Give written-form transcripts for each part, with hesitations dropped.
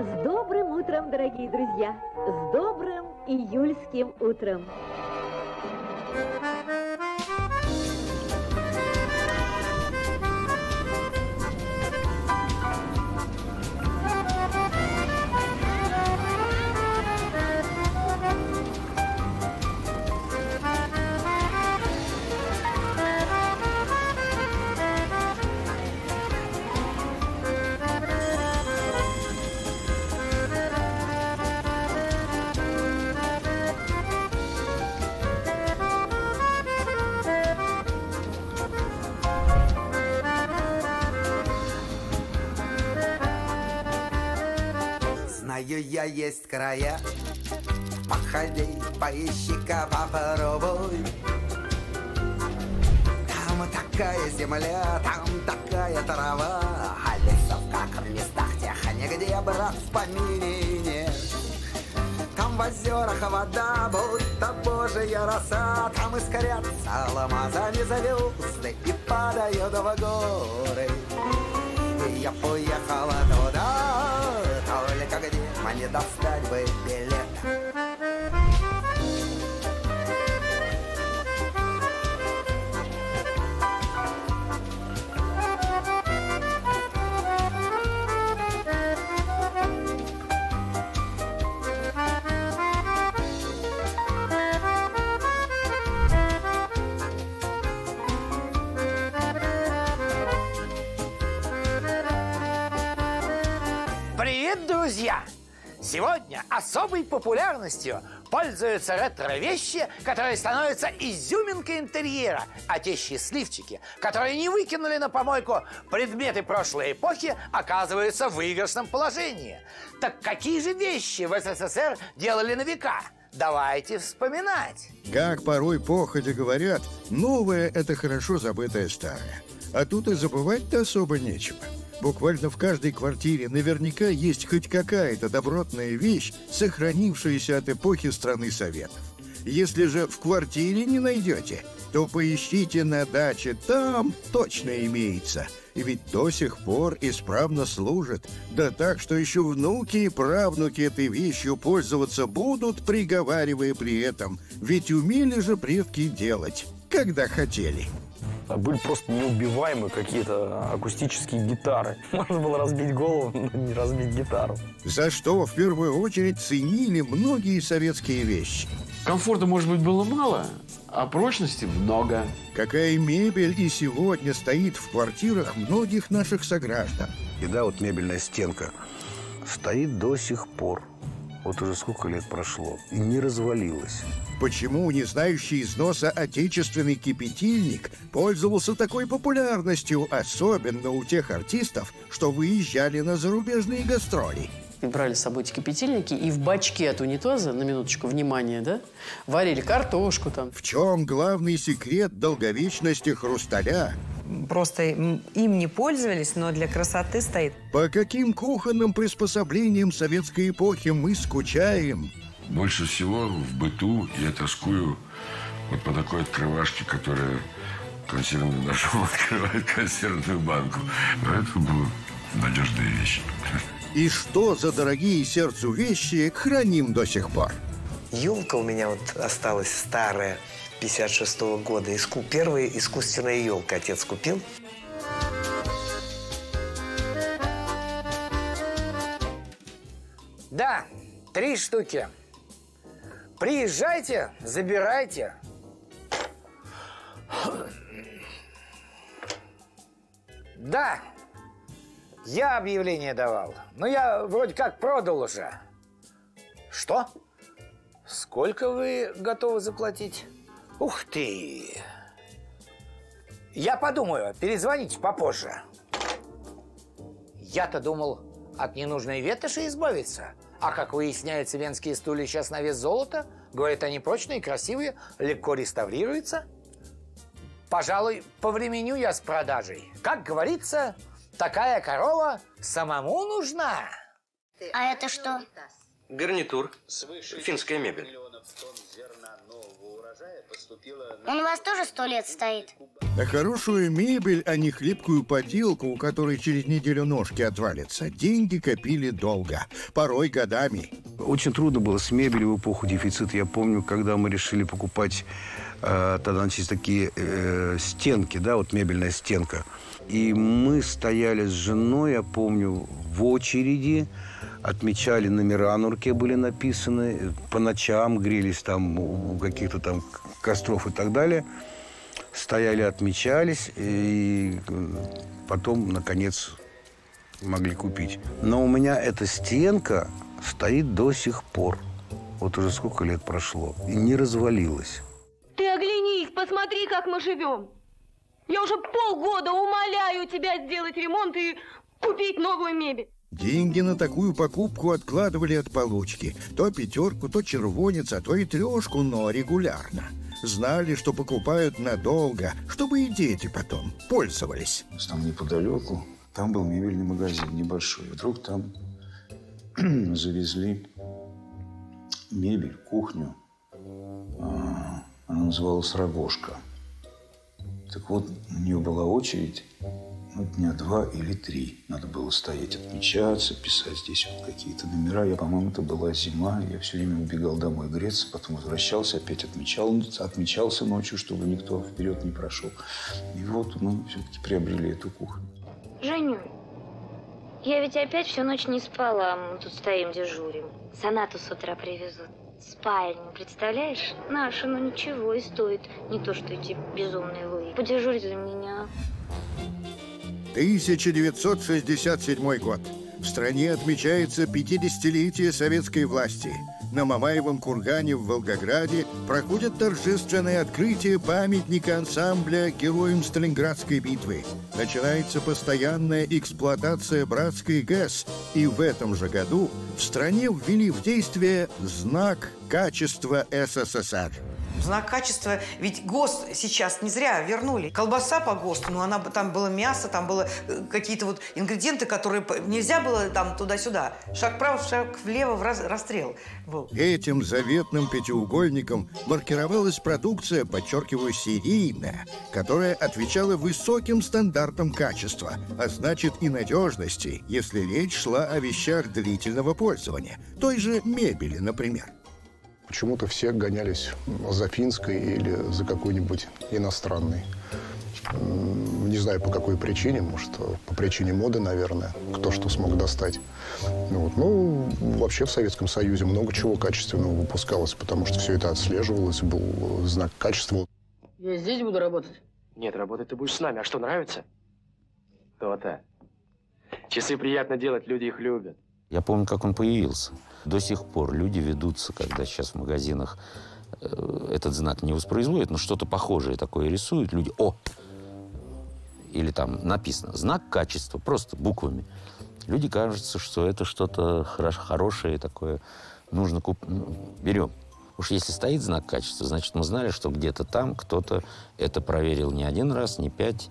С добрым утром, дорогие друзья! С добрым июльским утром! Знаю я, есть края, походи, поищи-ка, попробуй. Там такая земля, там такая трава, а лесов, как в местах тех, нигде, брат, в помине нет. Там в озерах вода, будто божья роса, там искрятся алмазами звезды и падают в горы. И я поехала туда, только где мне достать бы билет? Привет, друзья! Сегодня особой популярностью пользуются ретро-вещи, которые становятся изюминкой интерьера. А те счастливчики, которые не выкинули на помойку предметы прошлой эпохи, оказываются в выигрышном положении. Так какие же вещи в СССР делали на века? Давайте вспоминать. Как порой походя говорят, новое – это хорошо забытое старое. А тут и забывать-то особо нечего. Буквально в каждой квартире наверняка есть хоть какая-то добротная вещь, сохранившаяся от эпохи страны Советов. Если же в квартире не найдете, то поищите на даче, там точно имеется. И ведь до сих пор исправно служит. Да так, что еще внуки и правнуки этой вещью пользоваться будут, приговаривая при этом. Ведь умели же предки делать, когда хотели. Были просто неубиваемые какие-то акустические гитары. Можно было разбить голову, но не разбить гитару. За что в первую очередь ценили многие советские вещи. Комфорта, может быть, было мало, а прочности много. Какая мебель и сегодня стоит в квартирах многих наших сограждан. И да, вот мебельная стенка стоит до сих пор. Вот уже сколько лет прошло. И не развалилась. Почему не знающий износа отечественный кипятильник пользовался такой популярностью, особенно у тех артистов, что выезжали на зарубежные гастроли? Брали с собой эти кипятильники и в бачке от унитаза, на минуточку, внимания, да, варили картошку там. В чем главный секрет долговечности хрусталя? Просто им не пользовались, но для красоты стоит. По каким кухонным приспособлениям советской эпохи мы скучаем? Больше всего в быту я тоскую вот по такой открывашке, которая консервную ножом открывает консервную банку. Но это была надежная вещь. И что за дорогие сердцу вещи храним до сих пор? Елка у меня вот осталась старая, 56-го года. Первая искусственная елка отец купил. Да, 3 штуки. Приезжайте, забирайте. Да, я объявление давал, но я вроде как продал уже. Что? Сколько вы готовы заплатить? Ух ты! Я подумаю, перезвоните попозже. Я-то думал от ненужной ветоши избавиться. А как выясняется, венские стулья сейчас на вес золота. Говорят, они прочные, красивые, легко реставрируются. Пожалуй, повременю я с продажей. Как говорится, такая корова самому нужна. А это что? Гарнитур. Финская мебель. Он у вас тоже 100 лет стоит? На хорошую мебель, а не хлипкую поделку, у которой через неделю ножки отвалятся, деньги копили долго, порой годами. Очень трудно было с мебелью в эпоху дефицита. Я помню, когда мы решили покупать тогда начались такие стенки, да, вот мебельная стенка. И мы стояли с женой, я помню, в очереди, отмечали номера, на руке были написаны, по ночам грелись там у каких-то там костров и так далее. Стояли, отмечались, и потом, наконец, могли купить. Но у меня эта стенка стоит до сих пор. Вот уже сколько лет прошло. И не развалилась. Ты оглянись, посмотри, как мы живем. Я уже полгода умоляю тебя сделать ремонт и купить новую мебель. Деньги на такую покупку откладывали от получки. То пятерку, то червонец, а то и трешку, но регулярно. Знали, что покупают надолго, чтобы и дети потом пользовались. Там неподалеку, там был мебельный магазин небольшой. Вдруг там завезли мебель, кухню. Она называлась «Рогожка». Так вот, у нее была очередь, дня 2 или 3. Надо было стоять, отмечаться, писать здесь вот какие-то номера. Я, по-моему, это была зима. Я все время убегал домой греться, потом возвращался, опять отмечался ночью, чтобы никто вперед не прошел. И вот мы все-таки приобрели эту кухню. Женю, я ведь опять всю ночь не спала. Мы тут стоим, дежурим. Сонату с утра привезут. Спальню, представляешь? Наша, ну ничего и стоит. Не то, что эти безумные вы. Подежурь за меня. 1967 год. В стране отмечается 50-летие советской власти. На Мамаевом кургане в Волгограде проходит торжественное открытие памятника ансамбля героям Сталинградской битвы. Начинается постоянная эксплуатация Братской ГЭС. И в этом же году в стране ввели в действие знак качества СССР. Знак качества, ведь ГОСТ сейчас не зря вернули. Колбаса по ГОСТу, но там было мясо, там было какие-то вот ингредиенты, которые нельзя было там туда-сюда. Шаг вправо, шаг влево, в расстрел. Вот. Этим заветным пятиугольником маркировалась продукция, подчеркиваю, серийная, которая отвечала высоким стандартам качества, а значит и надежности, если речь шла о вещах длительного пользования, той же мебели, например. Почему-то все гонялись за финской или за какой-нибудь иностранной. Не знаю, по какой причине. Может, по причине моды, наверное. Кто что смог достать. Ну, вообще в Советском Союзе много чего качественного выпускалось, потому что все это отслеживалось, был знак качества. Я здесь буду работать? Нет, работать ты будешь с нами. А что, нравится? То-то. Часы приятно делать, люди их любят. Я помню, как он появился. До сих пор люди ведутся, когда сейчас в магазинах этот знак не воспроизводят, но что-то похожее такое рисуют, люди «О!» или там написано «Знак качества», просто буквами. Люди кажется, что это что-то хорошее такое, нужно купить. Берем. Уж если стоит знак качества, значит, мы знали, что где-то там кто-то это проверил не один раз, не 5,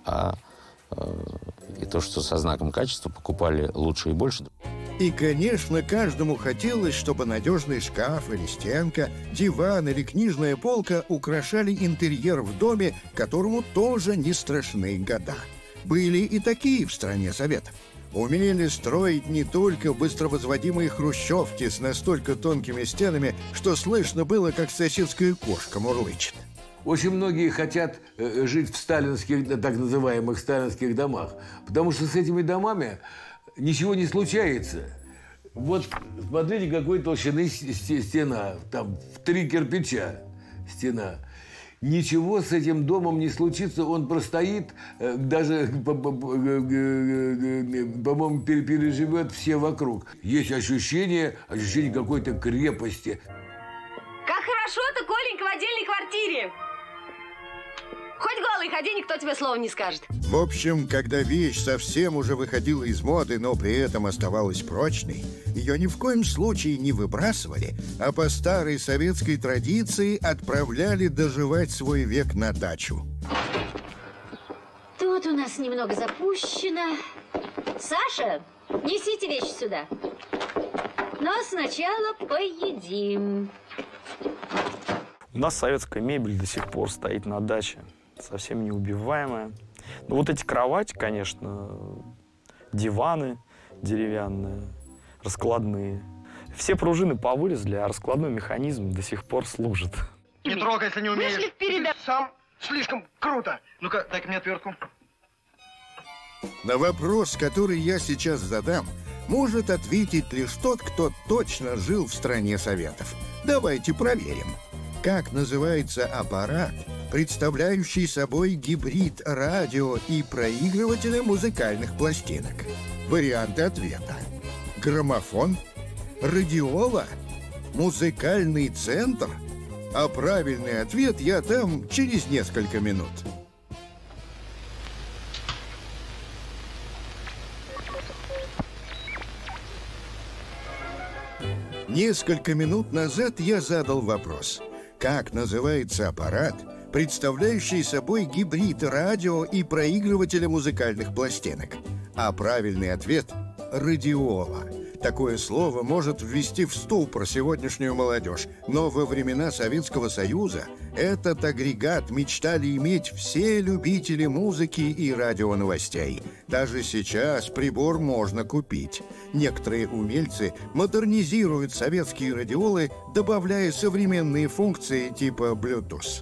и то, что со знаком качества покупали лучше и больше. И, конечно, каждому хотелось, чтобы надежный шкаф или стенка, диван или книжная полка украшали интерьер в доме, которому тоже не страшны года. Были и такие в стране Советов. Умели строить не только быстровозводимые хрущевки с настолько тонкими стенами, что слышно было, как соседская кошка мурлычет. Очень многие хотят жить в сталинских, так называемых сталинских домах, потому что с этими домами ничего не случается. Вот смотрите, какой толщины стена, там в 3 кирпича стена. Ничего с этим домом не случится, он простоит, даже, по-моему, переживет все вокруг. Есть ощущение какой-то крепости. Как хорошо-то, Коленька, в отдельной квартире. Хоть голый ходи, никто тебе слова не скажет. В общем, когда вещь совсем уже выходила из моды, но при этом оставалась прочной, ее ни в коем случае не выбрасывали, а по старой советской традиции отправляли доживать свой век на дачу. Тут у нас немного запущено. Саша, несите вещи сюда. Но сначала поедим. У нас советская мебель до сих пор стоит на даче, совсем неубиваемая. Ну, вот эти кровати, конечно, диваны деревянные, раскладные. Все пружины повылезли, а раскладной механизм до сих пор служит. Не трогай, если не умеешь. Ты сам слишком круто. Ну-ка, дай-ка мне отвертку. На вопрос, который я сейчас задам, может ответить лишь тот, кто точно жил в стране Советов. Давайте проверим. Как называется аппарат, представляющий собой гибрид радио и проигрывателя музыкальных пластинок? Варианты ответа. Граммофон, радиола, музыкальный центр? А правильный ответ я дам через несколько минут. Несколько минут назад я задал вопрос. Как называется аппарат, представляющий собой гибрид радио и проигрывателя музыкальных пластинок? А правильный ответ – радиола. Такое слово может ввести в ступор сегодняшнюю молодежь, но во времена Советского Союза этот агрегат мечтали иметь все любители музыки и радионовостей. Даже сейчас прибор можно купить. Некоторые умельцы модернизируют советские радиолы, добавляя современные функции типа Bluetooth.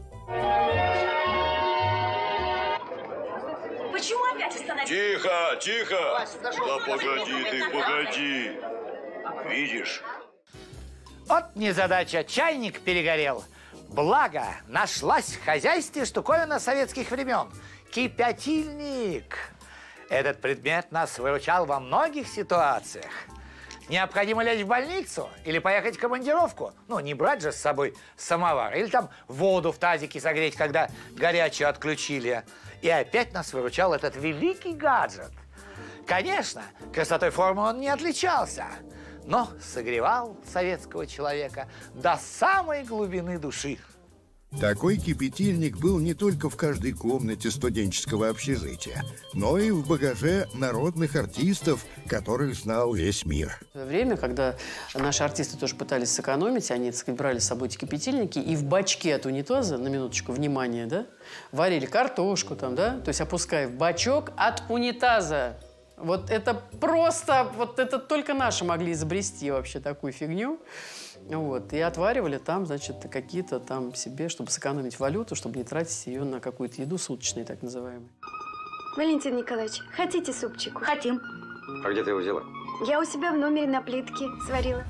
Почему опять остановились? Тихо, тихо! Да погоди ты, погоди! Видишь? Вот незадача, чайник перегорел. Благо, нашлась в хозяйстве штуковина советских времен – кипятильник. Этот предмет нас выручал во многих ситуациях. Необходимо лечь в больницу или поехать в командировку. Ну, не брать же с собой самовар. Или там воду в тазике согреть, когда горячую отключили. И опять нас выручал этот великий гаджет. Конечно, красотой формы он не отличался, но согревал советского человека до самой глубины души. Такой кипятильник был не только в каждой комнате студенческого общежития, но и в багаже народных артистов, которых знал весь мир. В время, когда наши артисты тоже пытались сэкономить, они, так сказать, брали с собой эти кипятильники и в бачке от унитаза, на минуточку, внимание, да, варили картошку там, да, то есть опуская в бачок от унитаза. Вот это просто, вот это только наши могли изобрести вообще такую фигню. Вот, и отваривали там, значит, какие-то там себе, чтобы сэкономить валюту, чтобы не тратить ее на какую-то еду суточную, так называемую. Валентин Николаевич, хотите супчику? Хотим. А где ты его взяла? Я у себя в номере на плитке сварила.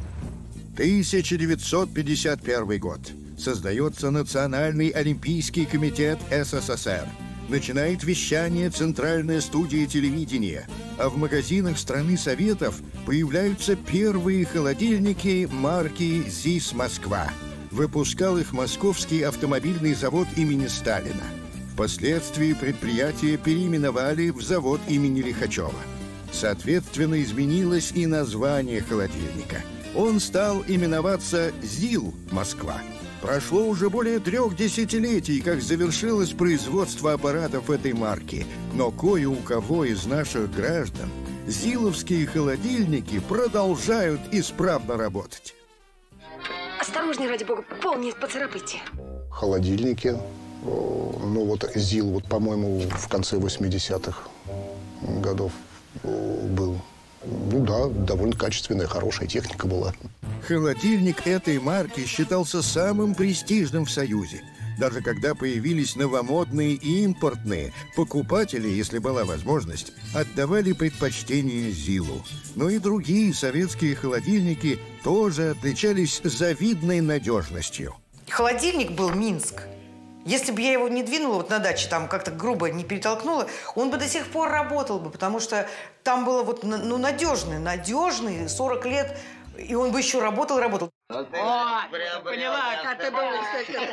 1951 год. Создается Национальный олимпийский комитет СССР. Начинает вещание Центральная студия телевидения, а в магазинах страны Советов появляются первые холодильники марки ЗИС «Москва». Выпускал их Московский автомобильный завод имени Сталина. Впоследствии предприятие переименовали в завод имени Лихачева. Соответственно, изменилось и название холодильника. Он стал именоваться ЗИЛ «Москва». Прошло уже более 3 десятилетий, как завершилось производство аппаратов этой марки. Но кое у кого из наших граждан зиловские холодильники продолжают исправно работать. Осторожней, ради бога, пол не поцарапайте. Холодильники. Ну вот ЗИЛ, вот, по-моему, в конце 80-х годов был. Ну да, довольно качественная, хорошая техника была. Холодильник этой марки считался самым престижным в Союзе. Даже когда появились новомодные и импортные, покупатели, если была возможность, отдавали предпочтение ЗИЛу. Но и другие советские холодильники тоже отличались завидной надежностью. Холодильник был Минск. Если бы я его не двинула вот на даче, там как-то грубо не перетолкнула, он бы до сих пор работал бы, потому что там было вот, ну, надежный, 40 лет, и он бы еще работал. О, поняла, как ты думаешь,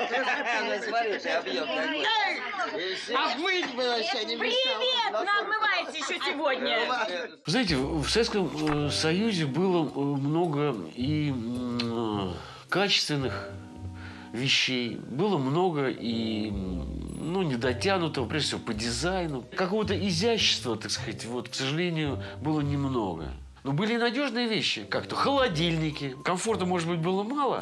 обмыть бы вообще не мешало. Привет, намывайся еще сегодня. Знаете, в Советском Союзе было много и качественных вещей, было много и недотянутого, прежде всего, по дизайну. Какого-то изящества, так сказать, вот, к сожалению, было немного. Но были и надежные вещи, как-то холодильники. Комфорта, может быть, было мало,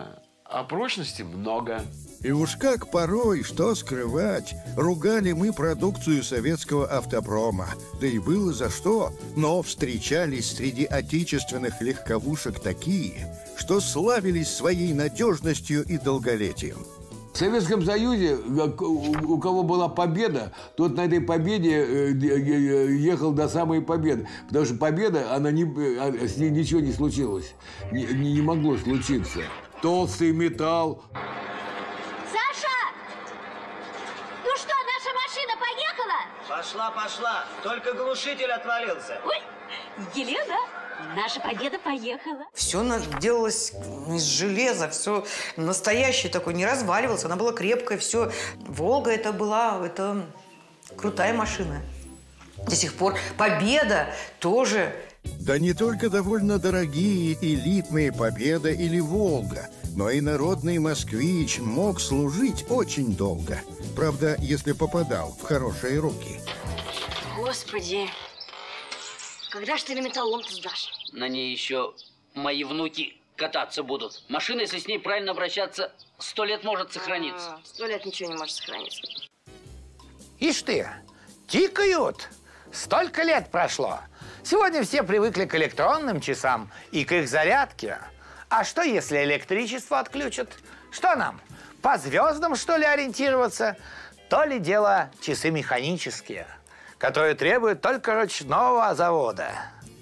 а прочности много. И уж как порой, что скрывать, ругали мы продукцию советского автопрома. Да и было за что, но встречались среди отечественных легковушек такие, что славились своей надежностью и долголетием. В Советском Союзе, у кого была победа, тот на этой победе ехал до самой победы. Потому что победа, с ней ничего не случилось. Не могло случиться. Толстый металл. Саша! Ну что, наша машина поехала? Пошла. Только глушитель отвалился. Ой, Елена, наша победа поехала. Все делалось из железа, все настоящее такое, не разваливалось, она была крепкая, все. Волга это крутая машина. До сих пор Победа тоже. Да не только довольно дорогие элитные Победа или Волга, но и народный москвич мог служить очень долго. Правда, если попадал в хорошие руки. Господи, когда ж ты на металлолом-то сдашь? На ней еще мои внуки кататься будут. Машина, если с ней правильно обращаться, 100 лет может сохраниться. 100 лет ничего не может сохраниться. Ишь ты, тикают. Столько лет прошло. Сегодня все привыкли к электронным часам и к их зарядке. А что, если электричество отключат? Что нам, по звездам, что ли, ориентироваться? То ли дело часы механические, которые требуют только ручного завода.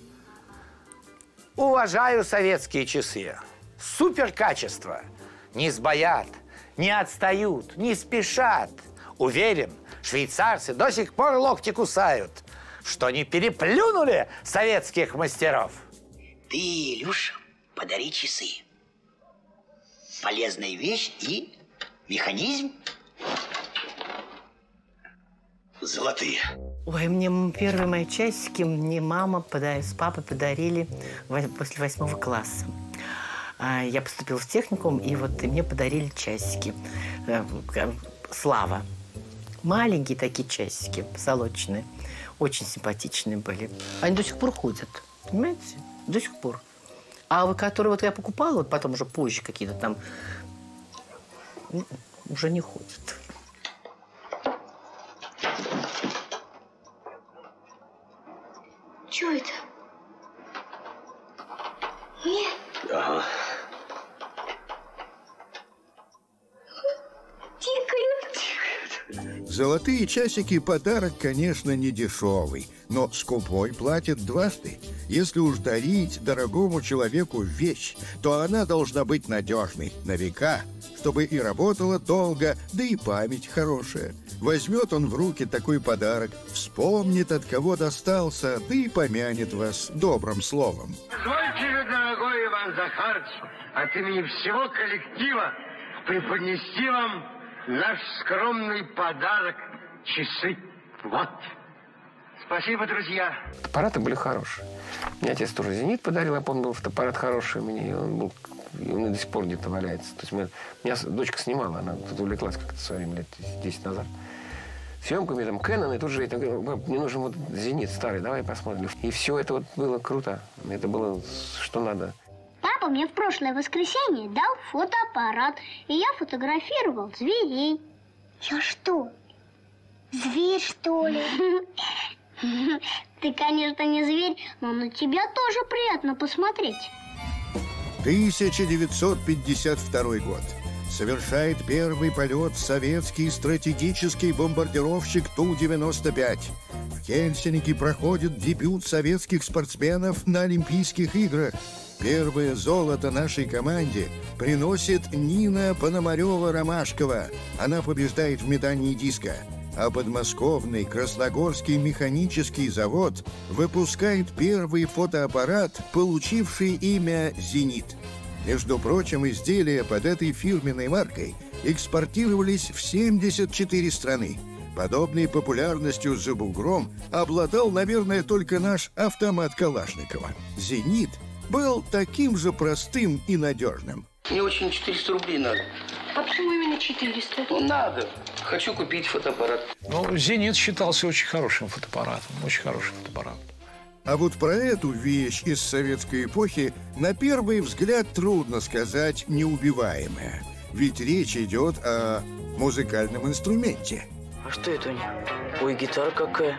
Уважаю советские часы. Супер качество. Не сбоят, не отстают, не спешат. Уверен, швейцарцы до сих пор локти кусают, что не переплюнули советских мастеров. Ты, Илюш, подари часы. Полезная вещь и механизм золотые. Ой, мне первые мои часики мне мама с папой подарили после 8 класса. Я поступила в техникум, и мне подарили часики. Слава. Маленькие такие часики, позолоченные. Очень симпатичные были. Они до сих пор ходят, понимаете? До сих пор. А которые я покупала, потом уже позже какие-то там, уже не ходят. Чё это? Нет. Ага. Тикают. Золотые часики – подарок, конечно, не дешевый, но скупой платит дважды. Если уж дарить дорогому человеку вещь, то она должна быть надежной, на века, чтобы и работала долго, да и память хорошая. Возьмет он в руки такой подарок, вспомнит, от кого достался, да и помянет вас добрым словом. Позвольте же, дорогой Иван Захарович, от имени всего коллектива преподнести вам наш скромный подарок – часы. Вот. Спасибо, друзья. Фотоаппараты были хорошие. Мне отец тоже «Зенит» подарил, я помню, был фотоаппарат хороший у меня, и он до сих пор где-то валяется. То есть меня дочка снимала, она тут увлеклась как-то в свое время, лет 10 назад. Съемками, там, Кэнон, и тут же, мне нужен «Зенит» старый, давай посмотрим. И все это было круто, это было что надо. Папа мне в прошлое воскресенье дал фотоаппарат, и я фотографировал зверей. Я что, зверь, что ли? Ты, конечно, не зверь, но на тебя тоже приятно посмотреть. 1952 год. Совершает первый полет советский стратегический бомбардировщик Ту-95. В Хельсинки проходит дебют советских спортсменов на Олимпийских играх. Первое золото нашей команде приносит Нина Пономарева-Ромашкова. Она побеждает в метании диска. А подмосковный Красногорский механический завод выпускает первый фотоаппарат, получивший имя «Зенит». Между прочим, изделия под этой фирменной маркой экспортировались в 74 страны. Подобной популярностью за бугром обладал, наверное, только наш автомат Калашникова. «Зенит» был таким же простым и надежным. Мне очень 400 рублей надо. А почему именно 400? Ну, надо. Хочу купить фотоаппарат. «Зенит» считался очень хорошим фотоаппаратом. Очень хороший фотоаппарат. А вот про эту вещь из советской эпохи на первый взгляд трудно сказать неубиваемая. Ведь речь идет о музыкальном инструменте. А что это у них? Ой, гитара какая.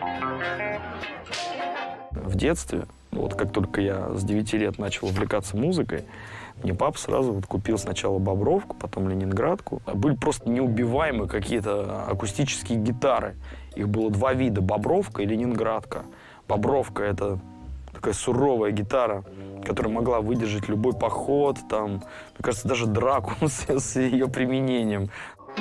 В детстве, вот как только я с 9 лет начал увлекаться музыкой, мне папа сразу вот купил сначала бобровку, потом ленинградку. Были просто неубиваемые какие-то акустические гитары. Их было 2 вида – бобровка и ленинградка. Бобровка – это такая суровая гитара, которая могла выдержать любой поход, там, мне кажется, даже драку с ее применением.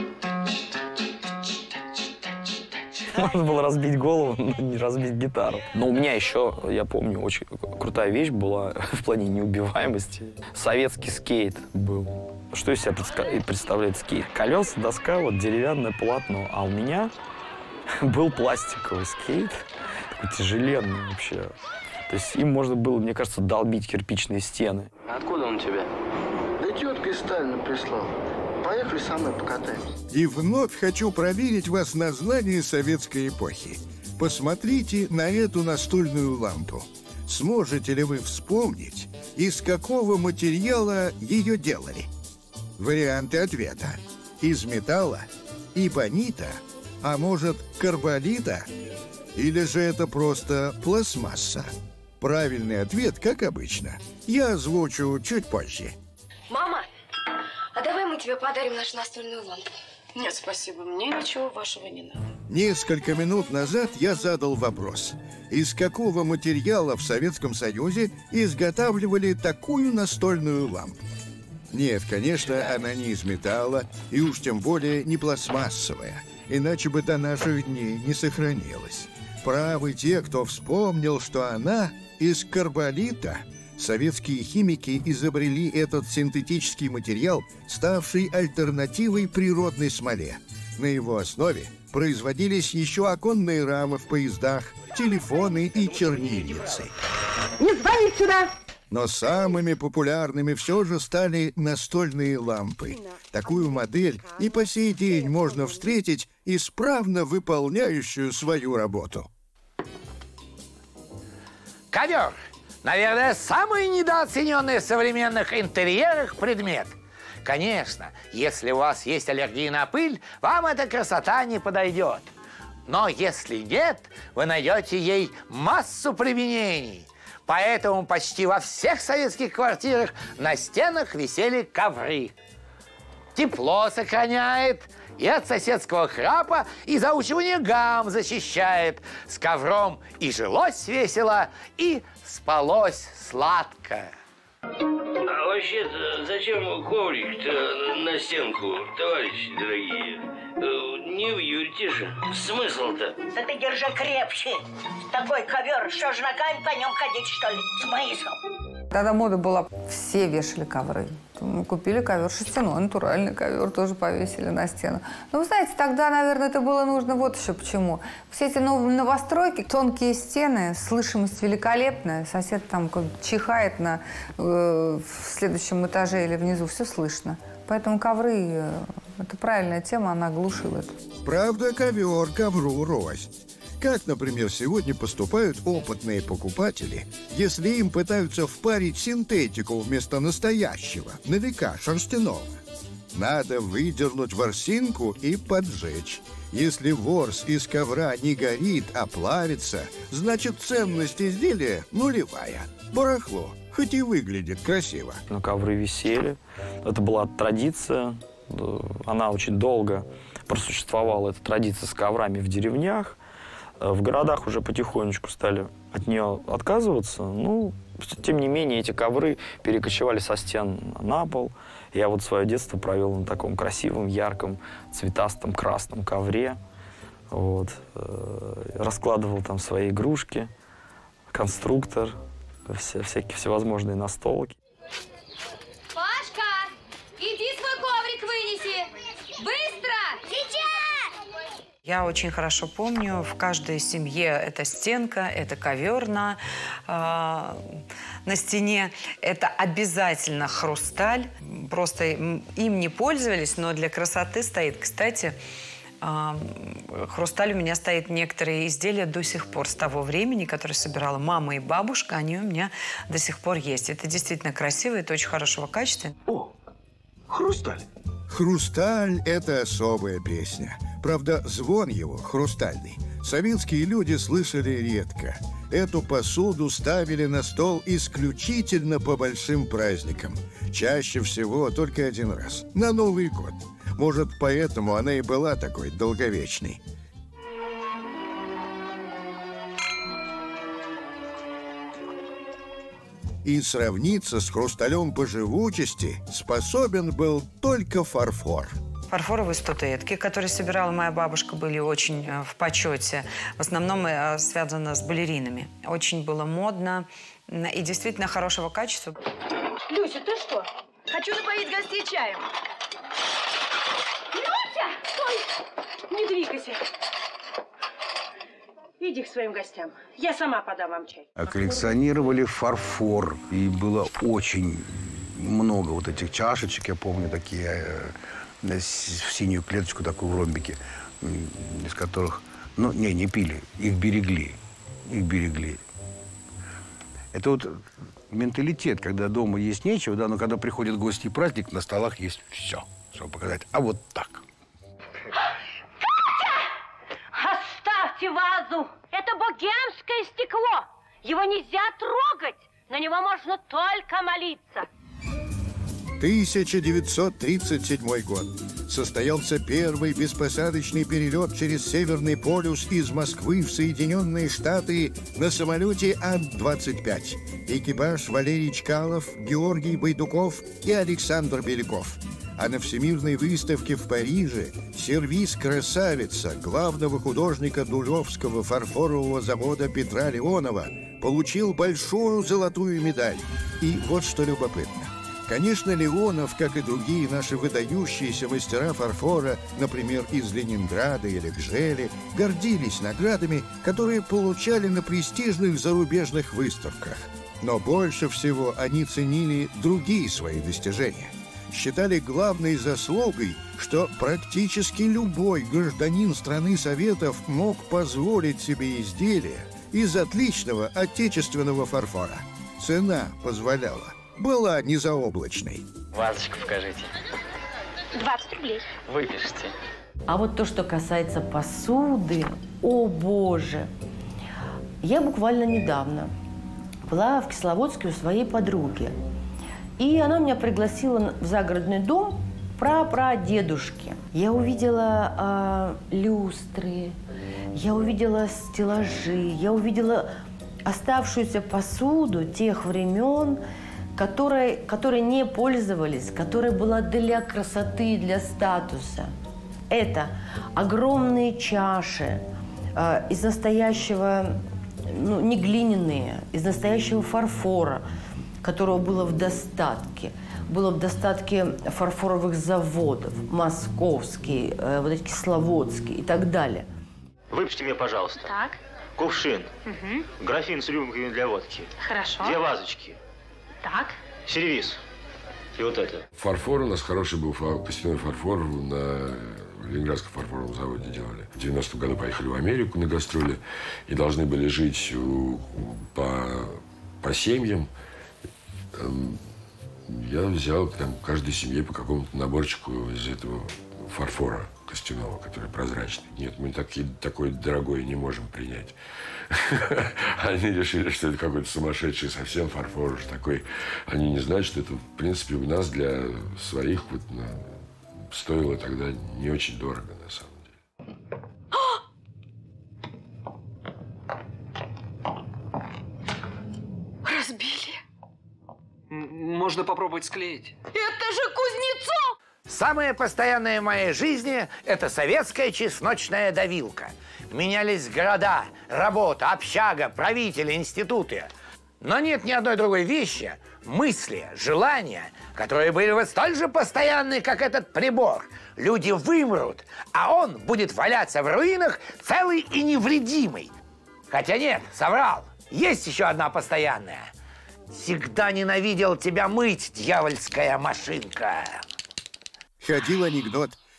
Можно было разбить голову, но не разбить гитару. Но у меня еще, я помню, очень крутая вещь была в плане неубиваемости. Советский скейт был. Что из себя представляет скейт? Колеса, доска, вот деревянное полотно. А у меня был пластиковый скейт, такой тяжеленный вообще. То есть им можно было, мне кажется, долбить кирпичные стены. Откуда он у тебя? Да тетка из Сталина прислала. Поехали со мной покатаемся. И вновь хочу проверить вас на знание советской эпохи. Посмотрите на эту настольную лампу. Сможете ли вы вспомнить, из какого материала ее делали? Варианты ответа. Из металла, эбонита, а может, карболита? Или же это просто пластмасса? Правильный ответ, как обычно, я озвучу чуть позже. Мама, а давай мы тебе подарим нашу настольную лампу. Нет, спасибо, мне ничего вашего не надо. Несколько минут назад я задал вопрос. Из какого материала в Советском Союзе изготавливали такую настольную лампу? Нет, конечно, она не из металла, и уж тем более не пластмассовая. Иначе бы до наших дней не сохранилась. Правы те, кто вспомнил, что она из карболита. Советские химики изобрели этот синтетический материал, ставший альтернативой природной смоле. На его основе производились еще оконные рамы в поездах, телефоны и чернильницы. Не звонить сюда! Но самыми популярными все же стали настольные лампы. Такую модель и по сей день можно встретить, исправно выполняющую свою работу. Ковер. Наверное, самый недооцененный в современных интерьерах предмет. Конечно, если у вас есть аллергия на пыль, вам эта красота не подойдет. Но если нет, вы найдете ей массу применений. Поэтому почти во всех советских квартирах на стенах висели ковры. Тепло сохраняет, и от соседского храпа, и заучивания гамм защищает. С ковром и жилось весело, и спалось сладко. А вообще-то зачем коврик-то на стенку, товарищи дорогие? Не вьюрите же. Смысл-то? Да ты держи крепче. Такой ковер, что ж ногами по нем ходить, что ли? Смысл? Тогда мода была, все вешали ковры. Мы купили ковер шерстяной, натуральный ковер, тоже повесили на стену. Но вы знаете, тогда, наверное, это было нужно вот еще почему. Все эти новостройки, тонкие стены, слышимость великолепная. Сосед там чихает в следующем этаже или внизу, все слышно. Поэтому ковры – это правильная тема, она глушила это. Правда, ковер ковру рознь. Как, например, сегодня поступают опытные покупатели, если им пытаются впарить синтетику вместо настоящего, на века шерстяного. Надо выдернуть ворсинку и поджечь. Если ворс из ковра не горит, а плавится, значит ценность изделия нулевая. Барахло, хоть и выглядит красиво. Но ковры висели. Это была традиция. Она очень долго просуществовала, эта традиция с коврами в деревнях. В городах уже потихонечку стали от нее отказываться. Ну, тем не менее, эти ковры перекочевали со стен на пол. Я вот свое детство провел на таком красивом, ярком, цветастом, красном ковре. Вот. Раскладывал там свои игрушки, конструктор, всякие всевозможные настолки. Пашка, иди свой коврик вынеси! Быстро! Сейчас! Я очень хорошо помню, в каждой семье это стенка, это ковер на стене, это обязательно хрусталь. Просто им не пользовались, но для красоты стоит. Кстати, Хрусталь у меня стоит некоторые изделия до сих пор с того времени, которые собирала мама и бабушка. Они у меня до сих пор есть. Это действительно красиво, это очень хорошего качества. О, хрусталь. Хрусталь – это особая песня. Правда, звон его хрустальный. Советские люди слышали редко. Эту посуду ставили на стол исключительно по большим праздникам. Чаще всего только один раз. На Новый год. Может, поэтому она и была такой долговечной. И сравниться с хрусталем по живучести способен был только фарфор. Фарфоровые статуэтки, которые собирала моя бабушка, были очень в почете. В основном связано с балеринами. Очень было модно и действительно хорошего качества. Люся, ты что? Хочу напоить гостей чаем. Люся! Стой! Не двигайся. Иди к своим гостям. Я сама подам вам чай. Коллекционировали фарфор. И было очень много вот этих чашечек. Я помню, такие в синюю клеточку, такую в ромбике, из которых... Ну, не пили. Их берегли. Их берегли. Это вот менталитет, когда дома есть нечего, да, но когда приходят гости и праздник, на столах есть все, чтобы показать. А вот так. Оставьте вазу! Это богемское стекло! Его нельзя трогать! На него можно только молиться! 1937 год. Состоялся первый беспосадочный перелет через Северный полюс из Москвы в Соединенные Штаты на самолете Ан-25. Экипаж Валерий Чкалов, Георгий Байдуков и Александр Беляков. А на Всемирной выставке в Париже сервиз «Красавица» главного художника Дулевского фарфорового завода Петра Леонова получил большую золотую медаль. И вот что любопытно. Конечно, Леонов, как и другие наши выдающиеся мастера фарфора, например, из Ленинграда или Гжели, гордились наградами, которые получали на престижных зарубежных выставках. Но больше всего они ценили другие свои достижения. Считали главной заслугой, что практически любой гражданин страны Советов мог позволить себе изделие из отличного отечественного фарфора. Цена позволяла. Была незаоблачной. Вазочку покажите. 20 рублей. Выпишите. А вот то, что касается посуды, о боже! Я буквально недавно была в Кисловодске у своей подруги. И она меня пригласила в загородный дом прапрадедушки. Я увидела люстры, я увидела стеллажи, я увидела оставшуюся посуду тех времен, которой не пользовались, которая была для красоты, для статуса. Это огромные чаши из настоящего, не глиняные, из настоящего фарфора, которого было в достатке. Было в достатке фарфоровых заводов, московский, вот эти кисловодские и так далее. Выпишите мне, пожалуйста. Так. Кувшин, графин с рюмками для водки. Хорошо. 2 вазочки. Так. Сервиз. И вот это. Фарфор у нас хороший был, костяной фарфор на Ленинградском фарфоровом заводе делали. В 90-м году поехали в Америку на гастроли и должны были жить по семьям. Я взял там каждой семье по какому-то наборчику из этого фарфора костяного, который прозрачный. Нет, мы такой дорогой не можем принять. Они решили, что это какой-то сумасшедший совсем фарфор уж такой. Они не знают, что это, в принципе, у нас для своих вот, стоило тогда не очень дорого, на самом деле. Разбили. Можно попробовать склеить. Это же Кузнецов! Самое постоянное в моей жизни – это советская чесночная давилка. Менялись города, работа, общага, правители, институты. Но нет ни одной другой вещи, мысли, желания, которые были бы столь же постоянны, как этот прибор. Люди вымрут, а он будет валяться в руинах целый и невредимый. Хотя нет, соврал. Есть еще одна постоянная. Всегда ненавидел тебя мыть, дьявольская машинка. Ходил анекдот.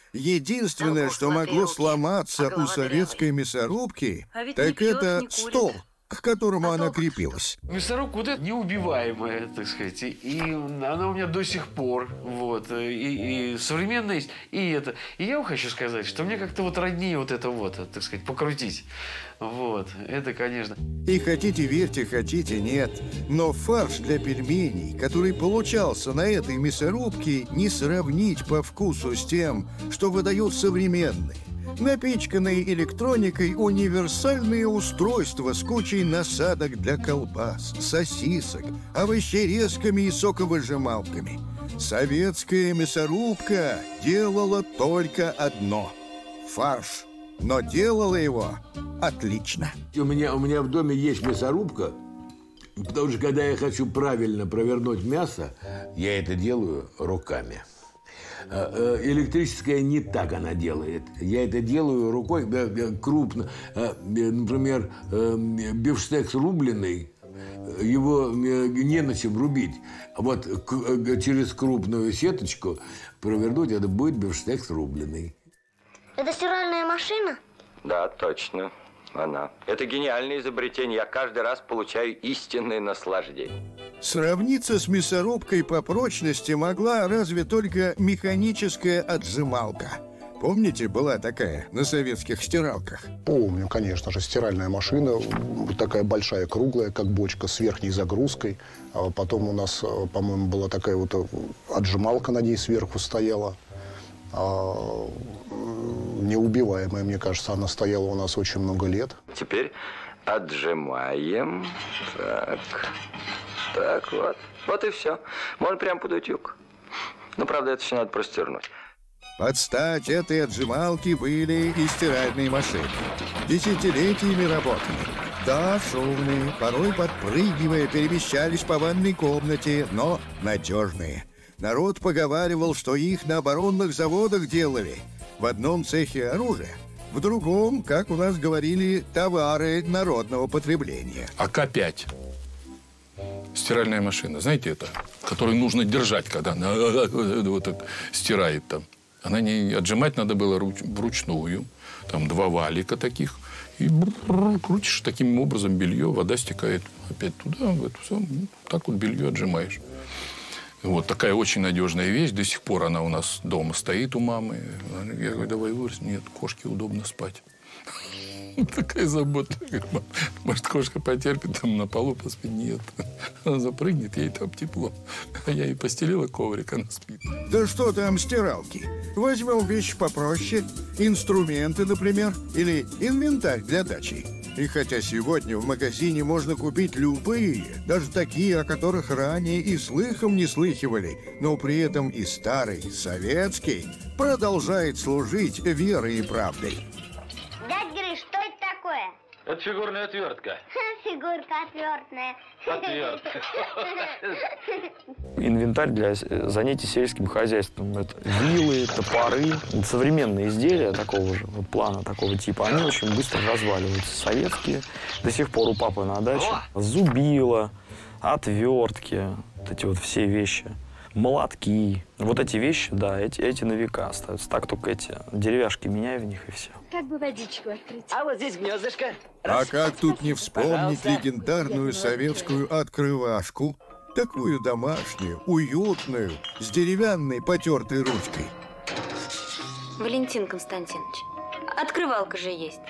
Единственное, что могло сломаться у советской мясорубки, так это стол, к которому она крепилась. Мясорубка вот эта неубиваемая, так сказать, и она у меня до сих пор, вот, и современная есть, и это. И я вам хочу сказать, что мне как-то вот роднее вот это вот, так сказать, покрутить. Вот, это, конечно. И хотите верьте, хотите нет, но фарш для пельменей, который получался на этой мясорубке, не сравнить по вкусу с тем, что выдают современные. Напичканные электроникой универсальные устройства с кучей насадок для колбас, сосисок, овощерезками и соковыжималками. Советская мясорубка делала только одно – фарш. Но делала его отлично. У меня в доме есть мясорубка, потому что когда я хочу правильно провернуть мясо, я это делаю руками. Электрическая не так она делает. Я это делаю рукой крупно. Например, бифштекс рубленый, его не на чем рубить. А вот через крупную сеточку провернуть, это будет бифштекс рубленый. Это стиральная машина? Да, точно. Она. Это гениальное изобретение. Я каждый раз получаю истинное наслаждение. Сравниться с мясорубкой по прочности могла разве только механическая отжималка. Помните, была такая на советских стиралках? Помню, конечно же. Стиральная машина, такая большая, круглая, как бочка, с верхней загрузкой. А потом у нас, по-моему, была такая вот отжималка на ней сверху стояла. Неубиваемая, мне кажется, она стояла у нас очень много лет. Теперь отжимаем. Так вот. Вот и все. Можно прям под утюг. Но, правда, это все надо простернуть. Под стать этой отжималки были и стиральные машины. Десятилетиями работали. Да, шумные, порой подпрыгивая, перемещались по ванной комнате, но надежные. Народ поговаривал, что их на оборонных заводах делали. В одном цехе оружия, в другом, как у нас говорили, товары народного потребления. АК-5. Стиральная машина. Знаете это? Которую нужно держать, когда она вот так стирает там. Она не отжимать надо было вручную. Там 2 валика таких. И крутишь таким образом белье, вода стекает опять туда, в это все. Так вот белье отжимаешь. Вот такая очень надежная вещь. До сих пор она у нас дома стоит у мамы. Я говорю, давай вырежь. Нет, кошке удобно спать. Такая забота. Может, кошка потерпит, там на полу поспит. Нет. Она запрыгнет, ей там тепло. А я ей постелила коврик, она спит. Да что там стиралки? Возьмем вещи попроще. Инструменты, например. Или инвентарь для дачи. И хотя сегодня в магазине можно купить любые, даже такие, о которых ранее и слыхом не слыхивали, но при этом и старый, советский, продолжает служить верой и правдой. Дядь Гриш, что это такое? Это фигурная отвертка. Фигурка отвертная. Отвертка. Инвентарь для занятий сельским хозяйством. Это вилы, топоры. Современные изделия такого же вот плана, такого типа, они очень быстро разваливаются. Советские. До сих пор у папы на даче. Зубила, отвертки, вот эти вот все вещи. Молотки. Вот эти вещи, да, эти на века остаются. Так только эти деревяшки меняю в них и все. Как бы водичку открыть? А вот здесь гнездышко. А как тут не вспомнить легендарную советскую открывашку? Такую домашнюю, уютную, с деревянной потертой ручкой. Валентин Константинович, открывалка же есть.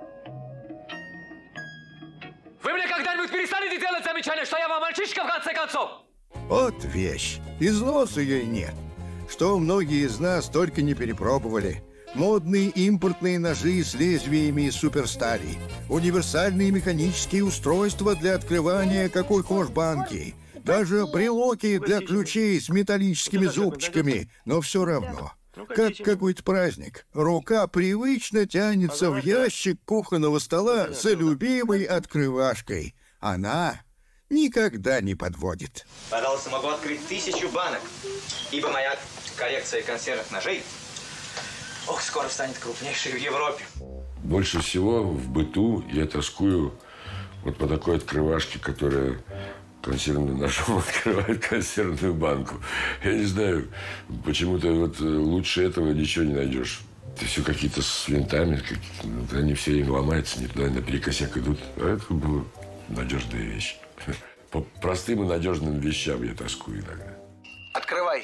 Вы мне когда-нибудь перестанете делать замечание, что я вам мальчишка в конце концов? Вот вещь. Износа ей нет. Что многие из нас только не перепробовали. Модные импортные ножи с лезвиями из суперстали. Универсальные механические устройства для открывания какой хочешь банки. Даже брелоки для ключей с металлическими зубчиками. Но все равно, как какой-то праздник, рука привычно тянется в ящик кухонного стола за любимой открывашкой. Она никогда не подводит. Пожалуйста, могу открыть 1000 банок, ибо моя коллекция консервных ножей, скоро станет крупнейшей в Европе. Больше всего в быту я тоскую вот по такой открывашке, которая консервным ножом открывает консервную банку. Я не знаю, почему-то вот лучше этого ничего не найдешь. Это все какие-то с винтами, они все время ломаются, не туда, наперекосяк идут. А это была надежная вещь. По простым и надежным вещам я тоскую иногда. Открывай.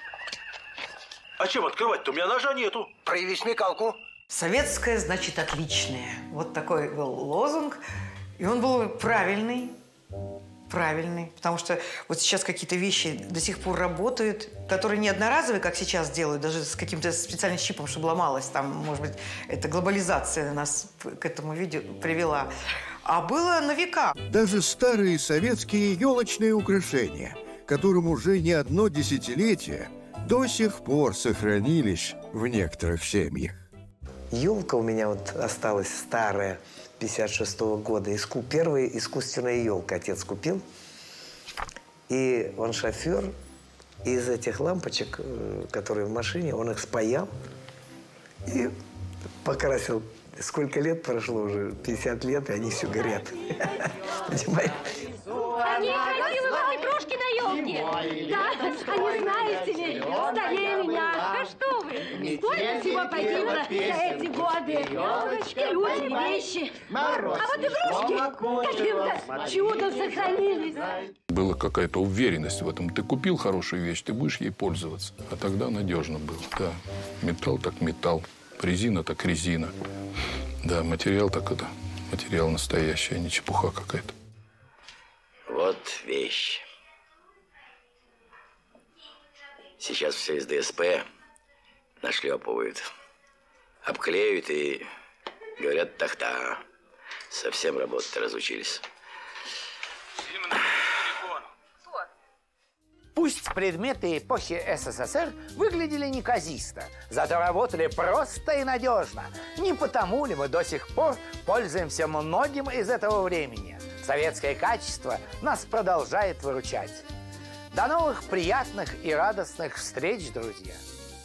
А чем открывать-то? У меня ножа нету. Прояви смекалку. Советское значит отличное. Вот такой был лозунг. И он был правильный. Правильный. Потому что вот сейчас какие-то вещи до сих пор работают, которые не одноразовые, как сейчас делают, даже с каким-то специальным чипом, чтобы ломалось. Там, может быть, эта глобализация нас к этому видео привела. А было на века. Даже старые советские елочные украшения, которым уже не одно десятилетие, до сих пор сохранились в некоторых семьях. Елка у меня вот осталась старая, 56-го года. Первая искусственная елка отец купил. И он шофер. И из этих лампочек, которые в машине, он их спаял и покрасил. Сколько лет прошло уже? 50 лет, и они все горят. Понимаете? Они красивые мои игрушки на елке. Да, они, знаете ли, старее меня. А что вы? Сколько всего погибло за эти годы? Елочки, люди, вещи. А вот игрушки каким-то чудом сохранились. Была какая-то уверенность в этом. Ты купил хорошую вещь, ты будешь ей пользоваться. А тогда надежно было. Да, металл так металл, резина так резина. Да, материал так это, материал настоящий, а не чепуха какая-то. Вот вещь. Сейчас все из ДСП нашлепывают, обклеют и говорят, тахта. Совсем работать разучились. Пусть предметы эпохи СССР выглядели неказисто, зато работали просто и надежно. Не потому ли мы до сих пор пользуемся многим из этого времени? Советское качество нас продолжает выручать. До новых приятных и радостных встреч, друзья!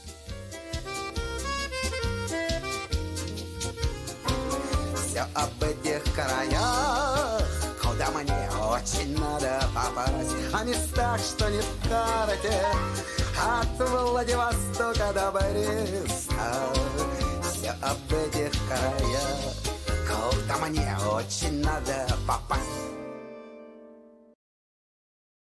Все об этих краях, куда мне очень надо попасть, о местах, что не в карте, от Владивостока до Бреста. Все об этих краях, куда мне очень надо